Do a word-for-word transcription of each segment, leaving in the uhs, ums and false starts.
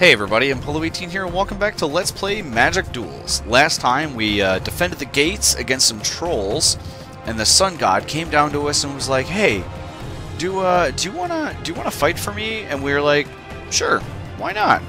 Hey everybody, I'm Polo eighteen here, and welcome back to Let's Play Magic Duels. Last time we uh, defended the gates against some trolls, and the Sun God came down to us and was like, "Hey, do uh, do you wanna do you wanna fight for me?" And we were like, "Sure, why not?"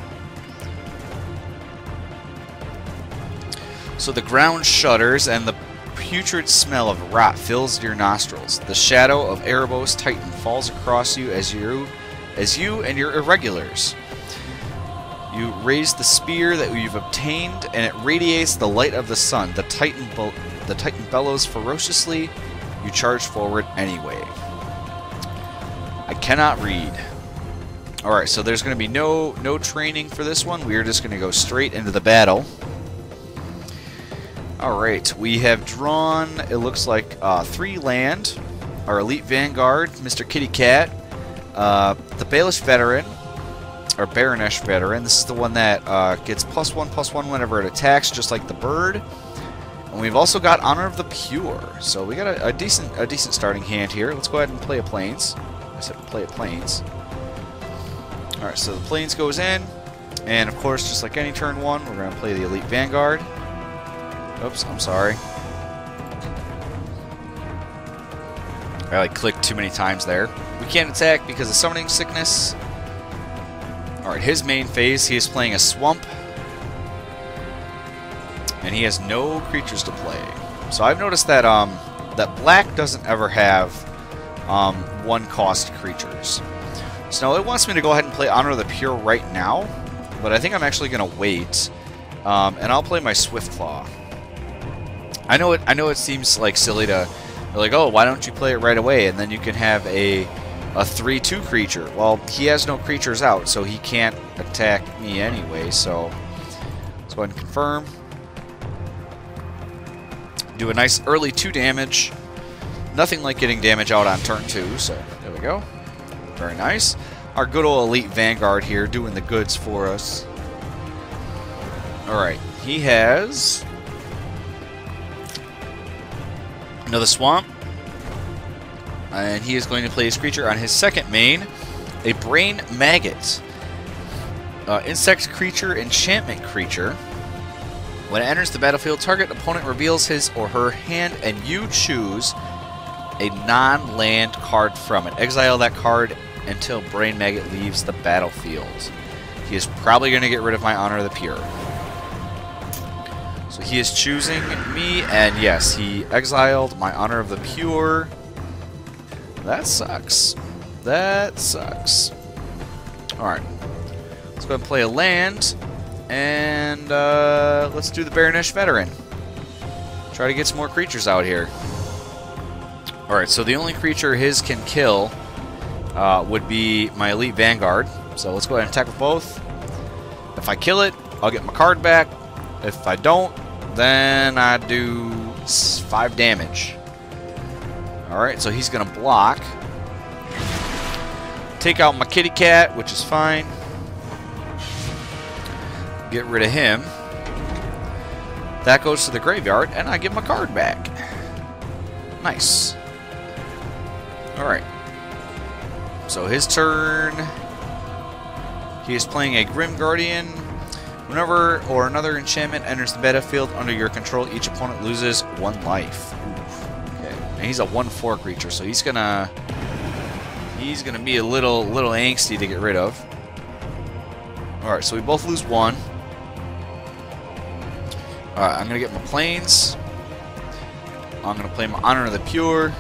So the ground shudders, and the putrid smell of rot fills your nostrils. The shadow of Erebos Titan falls across you as you as you and your irregulars. You raise the spear that you've obtained, and it radiates the light of the sun. The Titan, the Titan bellows ferociously. You charge forward anyway. I cannot read. All right, so there's going to be no no training for this one. We're just going to go straight into the battle. All right, we have drawn. It looks like uh, three land. Our elite vanguard, Mister Kitty Cat, uh, the Baelish veteran. Our Baronesh veteran. This is the one that uh, gets plus one, plus one whenever it attacks, just like the bird. And we've also got Honor of the Pure. So we got a, a decent, a decent starting hand here. Let's go ahead and play a Plains. I said play a Plains. All right, so the Plains goes in, and of course, just like any turn one, we're going to play the Elite Vanguard. Oops, I'm sorry. I like clicked too many times there. We can't attack because of Summoning Sickness. Alright, his main phase, he is playing a Swamp. And he has no creatures to play. So I've noticed that um that black doesn't ever have um one cost creatures. So it wants me to go ahead and play Honor of the Pure right now, but I think I'm actually gonna wait. Um, and I'll play my Swiftclaw. I know it I know it seems like silly to like, oh, why don't you play it right away, and then you can have a a three two creature. Well, he has no creatures out, so he can't attack me anyway, so let's go ahead and confirm. Do a nice early two damage. Nothing like getting damage out on turn two, so there we go. Very nice. Our good old Elite Vanguard here doing the goods for us. Alright, he has another Swamp. And he is going to play his creature on his second main, a Brain Maggot. Uh, insect creature, enchantment creature. When it enters the battlefield, target opponent reveals his or her hand, and you choose a non-land card from it. Exile that card until Brain Maggot leaves the battlefield. He is probably going to get rid of my Honor of the Pure. So he is choosing me, and yes, he exiled my Honor of the Pure. That sucks. That sucks. Alright. Let's go ahead and play a land. And uh, let's do the Baronesh veteran. Try to get some more creatures out here. Alright, so the only creature his can kill uh, would be my Elite Vanguard. So let's go ahead and attack with both. If I kill it, I'll get my card back. If I don't, then I do five damage. Alright, so he's going to block. Take out my Kitty Cat, which is fine. Get rid of him. That goes to the graveyard, and I get my card back. Nice. Alright. So his turn. He is playing a Grim Guardian. Whenever or another enchantment enters the battlefield under your control, each opponent loses one life. And he's a one four creature, so he's gonna he's gonna be a little little angsty to get rid of. Alright, so we both lose one. Alright, I'm gonna get my Plains. I'm gonna play my Honor of the Pure.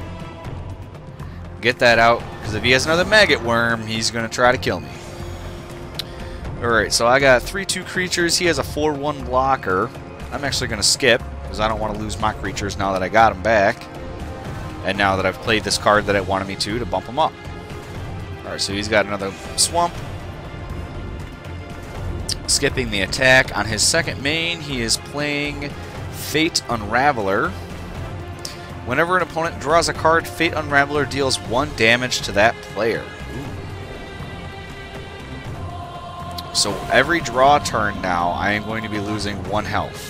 Get that out, because if he has another Maggot Worm, he's gonna try to kill me. Alright, so I got three two creatures. He has a four one blocker. I'm actually gonna skip, because I don't want to lose my creatures now that I got them back. And now that I've played this card that it wanted me to, to bump him up. Alright, so he's got another Swamp. Skipping the attack. On his second main, he is playing Fate Unraveler. Whenever an opponent draws a card, Fate Unraveler deals one damage to that player. Ooh. So every draw turn now, I am going to be losing one health.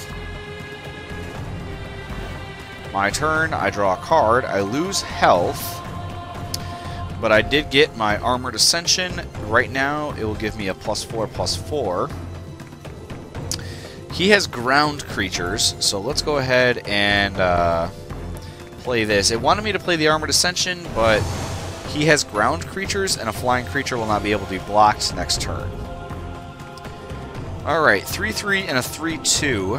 My turn, I draw a card, I lose health. but I did get my Armored Ascension. Right now, it will give me a plus four, plus four. He has ground creatures, so let's go ahead and uh, play this. It wanted me to play the Armored Ascension, but he has ground creatures, and a flying creature will not be able to be blocked next turn. Alright, three three and a three two.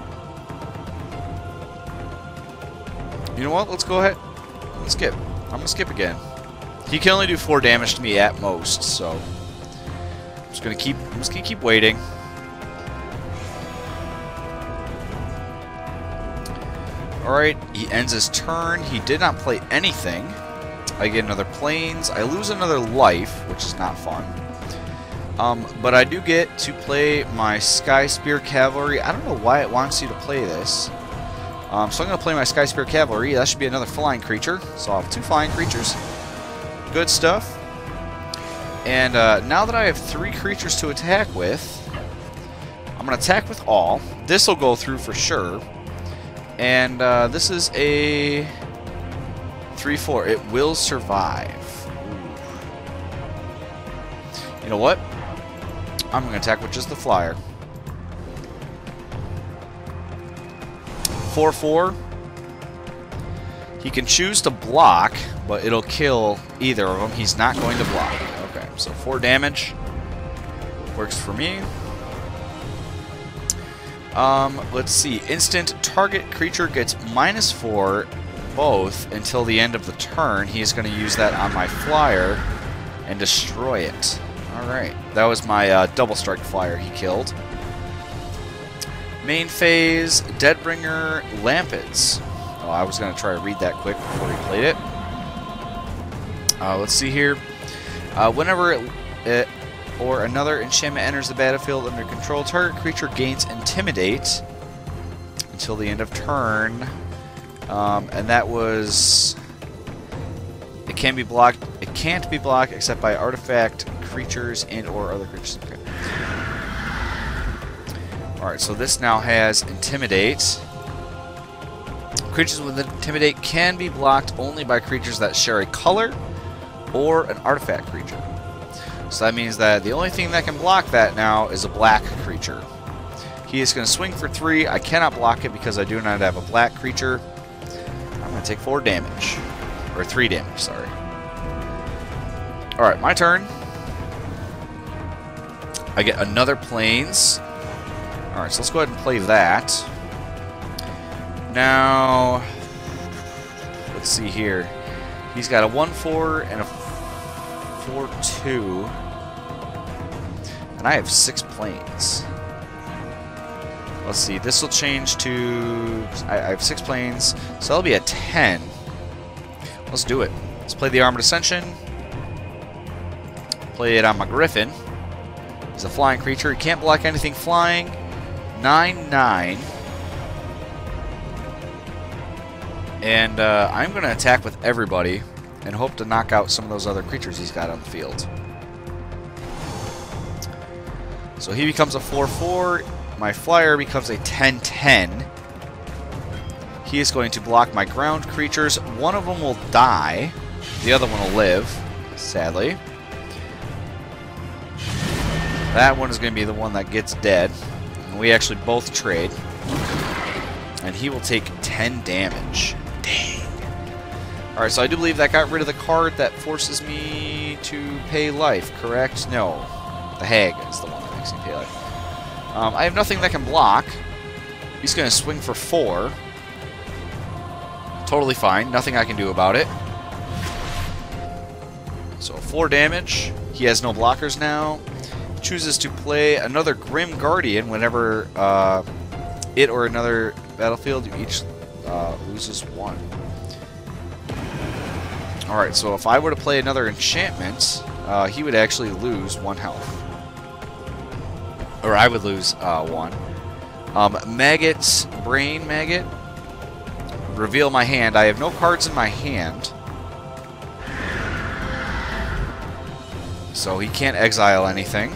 You know what? Let's go ahead. Let's skip. I'm going to skip again. He can only do four damage to me at most, so I'm just going to keep I'm just going to keep waiting. Alright, he ends his turn. He did not play anything. I get another Plains. I lose another life, which is not fun. Um, but I do get to play my Sky Spear Cavalry. I don't know why it wants you to play this. Um, so I'm going to play my Sky Spear Cavalry. That should be another flying creature. So I'll have two flying creatures. Good stuff. And uh, now that I have three creatures to attack with, I'm going to attack with all. This will go through for sure. And uh, this is a three four. It will survive. Ooh. You know what? I'm going to attack with just the flyer. four four. He can choose to block, but it'll kill either of them. He's not going to block. Okay, so four damage. Works for me. Um, let's see. Instant target creature gets minus four both until the end of the turn. He's going to use that on my flyer and destroy it. Alright. That was my uh, double strike flyer he killed. Main phase, Deadbringer, Lampids. Oh, I was going to try to read that quick before he played it. Uh, let's see here. Uh, whenever it, it or another enchantment enters the battlefield under control, target creature gains Intimidate until the end of turn. Um, and that was... It can be blocked. It can't be blocked except by artifact creatures and or other creatures. Okay. Alright, so this now has Intimidate. Creatures with Intimidate can be blocked only by creatures that share a color or an artifact creature. So that means that the only thing that can block that now is a black creature. He is going to swing for three. I cannot block it because I do not have a black creature. I'm going to take four damage. Or three damage, sorry. Alright, my turn. I get another Plains. Alright, so let's go ahead and play that. Now, let's see here. He's got a one four and a four two. And I have six Plains. Let's see, this will change to... I, I have six Plains, so that'll be a ten. Let's do it. Let's play the Armored Ascension. Play it on my Griffin. He's a flying creature. He can't block anything flying. nine nine. And uh, I'm going to attack with everybody and hope to knock out some of those other creatures he's got on the field. So he becomes a four four. My flyer becomes a ten ten. He is going to block my ground creatures. One of them will die. The other one will live, sadly. That one is going to be the one that gets dead. And we actually both trade. And he will take ten damage. Dang. Alright, so I do believe that got rid of the card that forces me to pay life, correct? No. The Hag is the one that makes me pay life. Um, I have nothing that can block. He's going to swing for four. Totally fine. Nothing I can do about it. So four damage. He has no blockers now. Chooses to play another Grim Guardian whenever uh, it or another battlefield you each uh, loses one. Alright, so if I were to play another enchantment, uh, he would actually lose one health. Or I would lose uh, one. Um, Maggot, Brain Maggot. Reveal my hand. I have no cards in my hand. So he can't exile anything.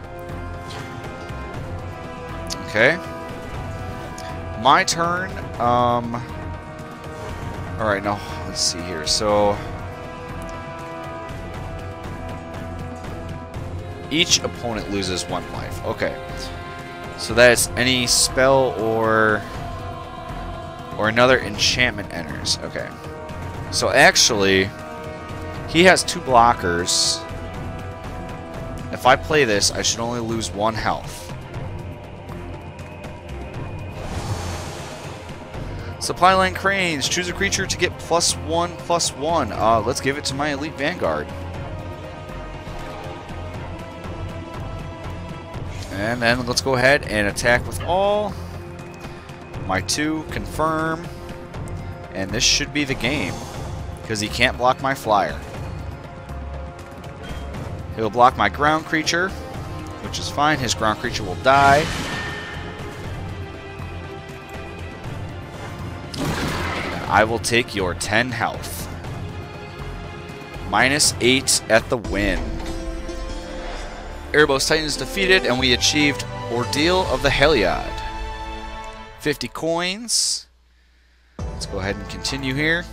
Okay. My turn. Um. Alright, no. Let's see here. So. Each opponent loses one life. Okay. So that's any spell or or another enchantment enters. Okay. So actually, he has two blockers. If I play this, I should only lose one health. Supply line cranes. Choose a creature to get plus one, plus one. Uh, let's give it to my elite vanguard. And then let's go ahead and attack with all. My two, confirm. And this should be the game, because he can't block my flyer. He'll block my ground creature, which is fine. His ground creature will die. I will take your ten health. Minus eight at the win. Erebos Titan is defeated, and we achieved Ordeal of the Heliod. fifty coins. Let's go ahead and continue here.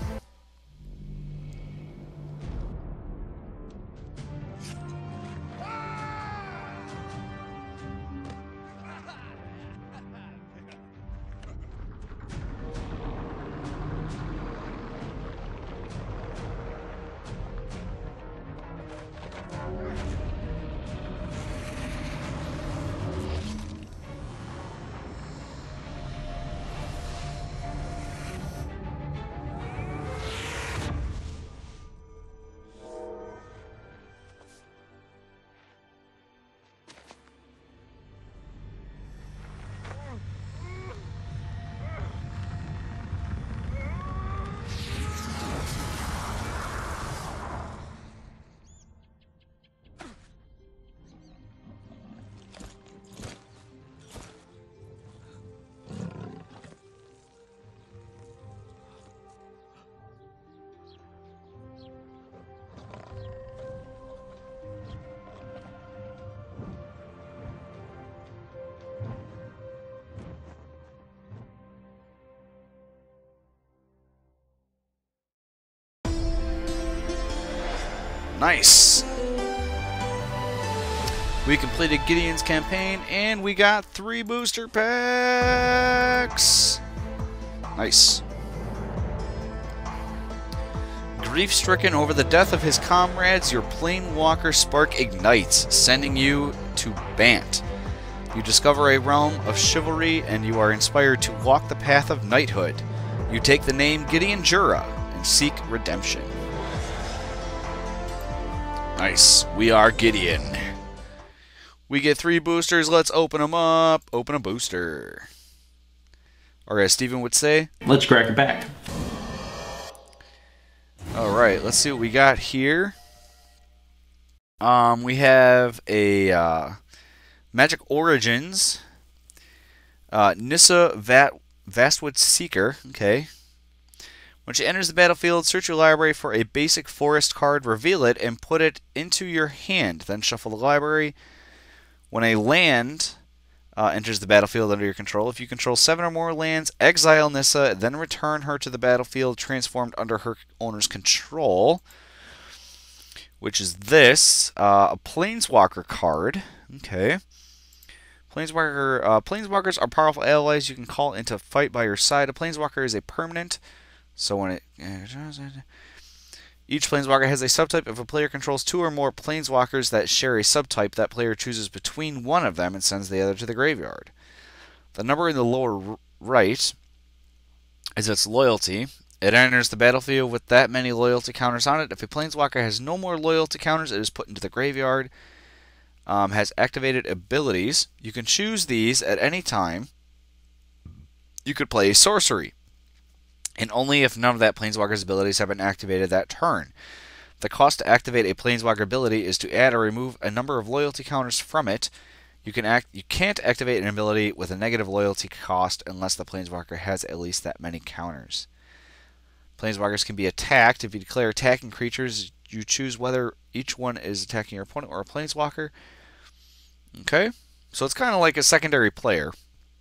Nice. We completed Gideon's campaign, and we got three booster packs. Nice. Grief-stricken over the death of his comrades, your PlanesWalker spark ignites, sending you to Bant. You discover a realm of chivalry, and you are inspired to walk the path of knighthood. You take the name Gideon Jura and seek redemption. Nice. We are Gideon. We get three boosters. Let's open them up. Open a booster. Or as Steven would say, let's crack it back. Alright, let's see what we got here. Um, we have a uh, Magic Origins. Uh, Nissa Vat Vastwood Seeker. Okay. When she enters the battlefield, search your library for a basic forest card, reveal it, and put it into your hand. Then shuffle the library. When a land uh, enters the battlefield under your control, if you control seven or more lands, exile Nissa, then return her to the battlefield transformed under her owner's control, which is this, uh, a Planeswalker card. Okay. Planeswalker, uh, Planeswalkers are powerful allies you can call into fight by your side. A Planeswalker is a permanent. So when it each Planeswalker has a subtype. If a player controls two or more Planeswalkers that share a subtype, that player chooses between one of them and sends the other to the graveyard. The number in the lower right is its loyalty. It enters the battlefield with that many loyalty counters on it. If a Planeswalker has no more loyalty counters, it is put into the graveyard. Um, has activated abilities. You can choose these at any time. You could play a sorcery, and only if none of that Planeswalker's abilities have been activated that turn. The cost to activate a Planeswalker ability is to add or remove a number of loyalty counters from it. You can act. You can't activate an ability with a negative loyalty cost unless the Planeswalker has at least that many counters. Planeswalkers can be attacked. If you declare attacking creatures, you choose whether each one is attacking your opponent or a Planeswalker. Okay, so it's kind of like a secondary player.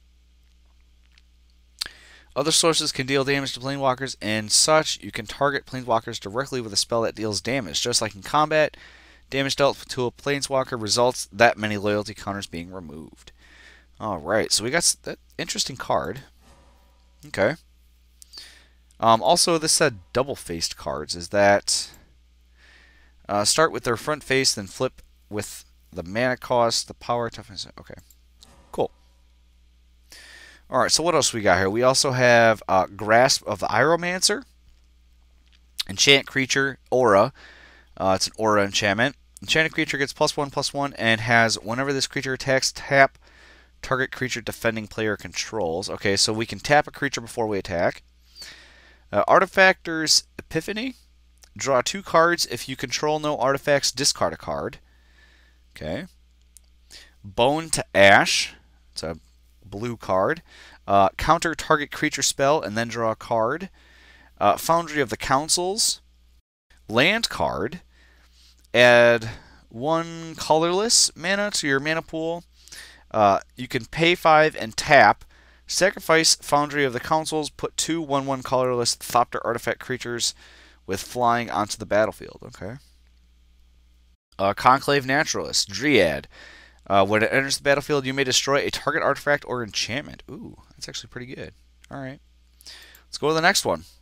Other sources can deal damage to Planeswalkers and such. You can target Planeswalkers directly with a spell that deals damage. Just like in combat, Damage dealt to a Planeswalker results that many loyalty counters being removed. Alright, so we got that interesting card. Okay. Um, also, this said double-faced cards. Is that uh, start with their front face, then flip with the mana cost, the power, toughness. Okay, cool. All right, so what else we got here? We also have uh, Grasp of the Pyromancer, enchant creature, aura. Uh, it's an aura enchantment. Enchanted creature gets plus one, plus one, and has whenever this creature attacks, tap target creature defending player controls. Okay, so we can tap a creature before we attack. Uh, Artifactor's Epiphany. Draw two cards. If you control no artifacts, discard a card. Okay. Bone to Ash. It's a blue card. Uh, counter target creature spell and then draw a card. Uh, Foundry of the Councils. Land card. Add one colorless mana to your mana pool. Uh, you can pay five and tap. Sacrifice Foundry of the Councils. Put two one one colorless Thopter artifact creatures with flying onto the battlefield. Okay. Uh, Conclave Naturalist. Dryad. Uh, when it enters the battlefield, you may destroy a target artifact or enchantment. Ooh, that's actually pretty good. Alright. Let's go to the next one.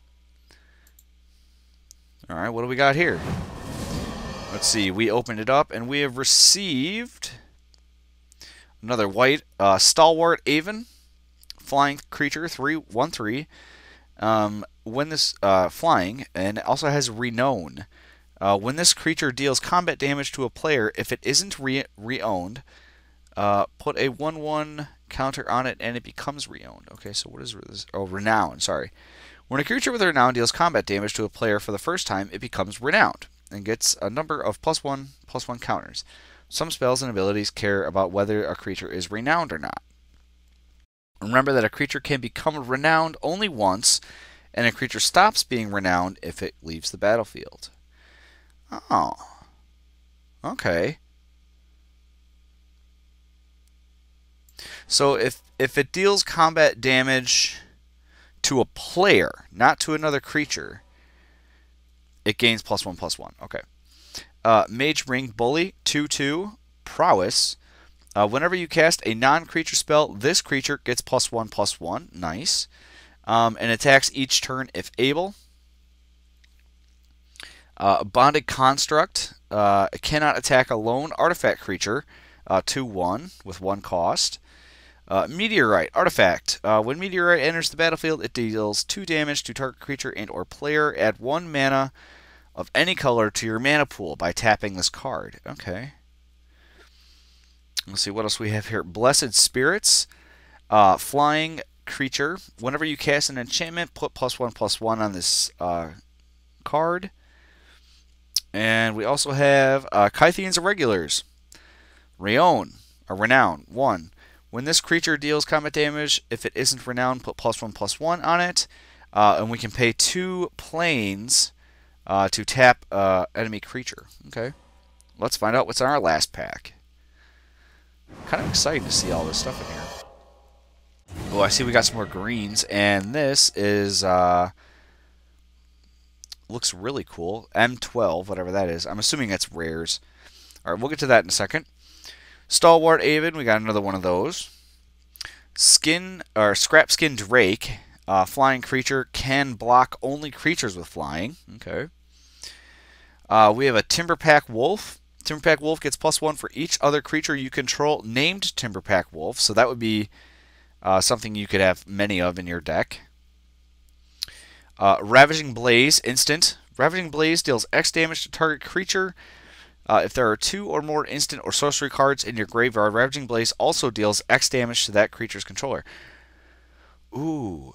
Alright, what do we got here? Let's see. We opened it up, and we have received another white uh, Stalwart Aven. Flying creature, three one three. Um, when this uh, flying, and it also has Renown. Uh, when this creature deals combat damage to a player, if it isn't re re-owned, uh, put a one one counter on it, and it becomes re-owned. Okay, so what is this? Oh, Renown. Sorry. When a creature with Renown deals combat damage to a player for the first time, it becomes Renowned and gets a number of plus one plus one counters. Some spells and abilities care about whether a creature is renowned or not. Remember that a creature can become renowned only once, and a creature stops being renowned if it leaves the battlefield. Oh. Okay. So if, if it deals combat damage to a player, not to another creature, it gains plus one, plus one. Okay. Uh, Mage Ring Bully, two two, Prowess. Uh, whenever you cast a non-creature spell, this creature gets plus one, plus one. Nice. Um, and attacks each turn if able. Uh, Bonded Construct. Uh, it cannot attack a lone artifact creature. Uh, two one with one cost. Uh, Meteorite Artifact. Uh, when Meteorite enters the battlefield, it deals two damage to target creature and or player. Add one mana of any color to your mana pool by tapping this card. Okay. Let's see what else we have here. Blessed Spirits. Uh, flying creature. Whenever you cast an enchantment, put plus one, plus one on this uh, card. And we also have uh, Kytheon's Irregulars. Reown, or Renown, one. When this creature deals combat damage, if it isn't renowned, put plus one, plus one on it. Uh, and we can pay two planes uh, to tap uh, enemy creature. Okay. Let's find out what's in our last pack. Kind of excited to see all this stuff in here. Oh, I see we got some more greens, and this is uh, looks really cool. M twelve, whatever that is. I'm assuming it's rares. All right, we'll get to that in a second. Stalwart Aven, we got another one of those. Skin or Scrap Skin Drake, uh, flying creature, can block only creatures with flying. Okay. Uh, we have a Timberpack Wolf. Timberpack Wolf gets plus one for each other creature you control named Timberpack Wolf. So that would be uh, something you could have many of in your deck. Uh, Ravaging Blaze instant. Ravaging Blaze deals X damage to target creature. Uh, if there are two or more instant or sorcery cards in your graveyard, Ravaging Blaze also deals X damage to that creature's controller. Ooh.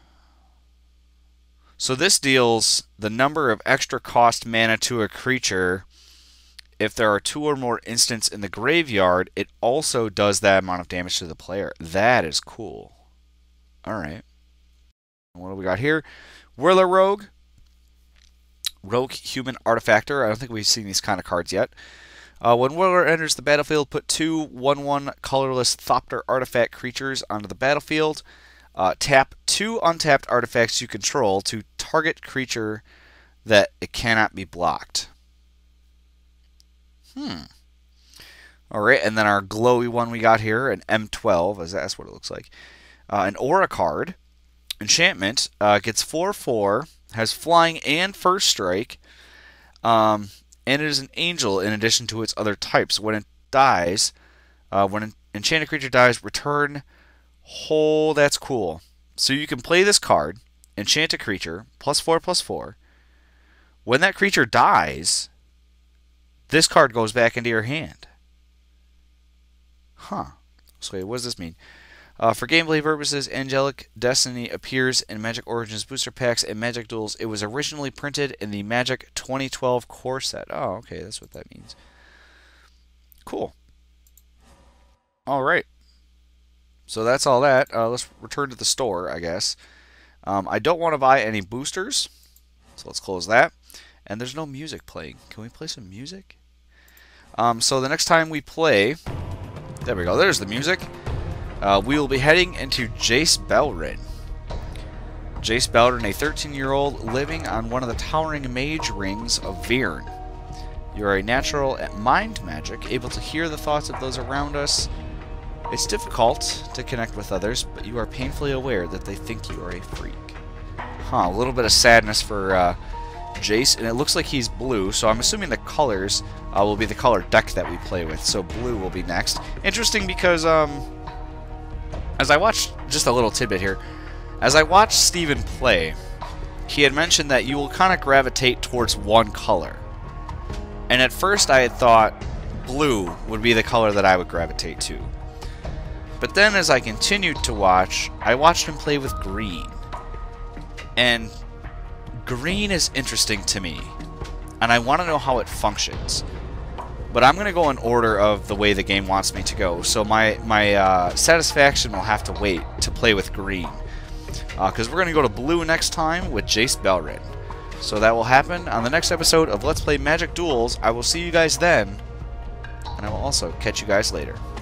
So this deals the number of extra cost mana to a creature. If there are two or more instants in the graveyard, it also does that amount of damage to the player. That is cool. Alright. What do we got here? Whirler Rogue. Rogue Human Artifactor. I don't think we've seen these kind of cards yet. Uh, when Whirler enters the battlefield, put two one one colorless Thopter artifact creatures onto the battlefield. Uh, tap two untapped artifacts you control to target creature that it cannot be blocked. Hmm. Alright, and then our glowy one we got here, an M twelve, as that's what it looks like. Uh, an Aura card. Enchantment. Uh, gets four four. Has flying and first strike. Um, and it is an angel in addition to its other types. When it dies, uh, when an enchanted creature dies, return. Oh, that's cool. So you can play this card, enchant a creature, plus four, plus four. When that creature dies, this card goes back into your hand. Huh. So what does this mean? Uh, for gameplay purposes, Angelic Destiny appears in Magic Origins booster packs and Magic Duels. It was originally printed in the Magic twenty twelve core set. Oh, okay, that's what that means. Cool. All right. So that's all that. Uh, let's return to the store, I guess. Um, I don't want to buy any boosters, so let's close that. And there's no music playing. Can we play some music? Um, so the next time we play... There we go. There's the music. Uh, we will be heading into Jace Belrin. Jace Belrin, a thirteen-year-old living on one of the towering mage rings of Virn. You are a natural at mind magic, able to hear the thoughts of those around us. It's difficult to connect with others, but you are painfully aware that they think you are a freak. Huh, a little bit of sadness for uh, Jace, and it looks like he's blue, so I'm assuming the colors uh, will be the color deck that we play with, so blue will be next. Interesting because... um. As I watched, just a little tidbit here, as I watched Steven play, he had mentioned that you will kind of gravitate towards one color. And at first I had thought blue would be the color that I would gravitate to. But then as I continued to watch, I watched him play with green. And green is interesting to me, and I want to know how it functions. But I'm going to go in order of the way the game wants me to go. So my, my uh, satisfaction will have to wait to play with green. Because uh, we're going to go to blue next time with Jace Belrin. So that will happen on the next episode of Let's Play Magic Duels. I will see you guys then. And I will also catch you guys later.